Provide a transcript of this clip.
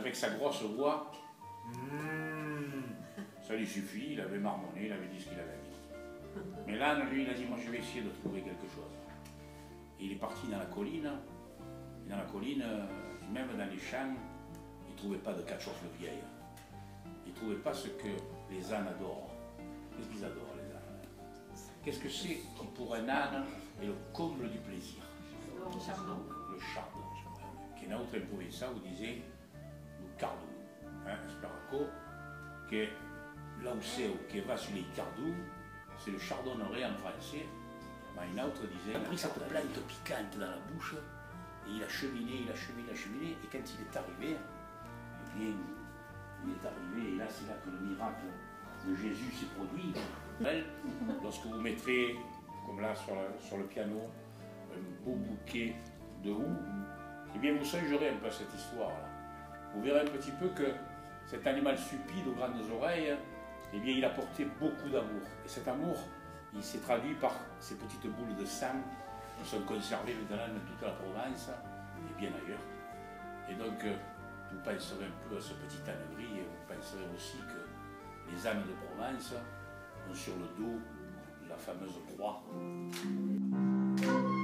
avec sa grosse voix, ça lui suffit, il avait marmonné, il avait dit ce qu'il avait dit. Mais l'âne, lui, il a dit, moi je vais essayer de trouver quelque chose. Et il est parti dans la colline, et dans la colline, même dans les champs, il ne trouvait pas de cachorre vieille. Il ne trouvait pas ce que les ânes adorent. Qu'est-ce qu'ils adorent, les ânes? Qu'est-ce que c'est qui, pour un âne, est le comble du plaisir? Le chardon. Le chardon. Qui est autre provençal, vous disiez, le cardou. Sparaco, que là où c'est, qui va sur les cardous, c'est le chardonneret en français. Mais une autre disait, il a pris cette plante piquante dans la bouche, et il a cheminé, il a cheminé, il a cheminé, et quand il est arrivé, eh bien, il est arrivé, et là c'est là que le miracle de Jésus s'est produit. Lorsque vous mettrez, comme là sur le piano, un beau bouquet de houx, eh bien vous songerez un peu à cette histoire-là. Vous verrez un petit peu que cet animal stupide aux grandes oreilles, eh bien il a porté beaucoup d'amour. Et cet amour, il s'est traduit par ces petites boules de sang qui sont conservées maintenant dans toute la Provence et bien ailleurs. Et donc, vous penserez un peu à ce petit âne gris et vous penserez aussi que les ânes de Provence ont sur le dos la fameuse croix.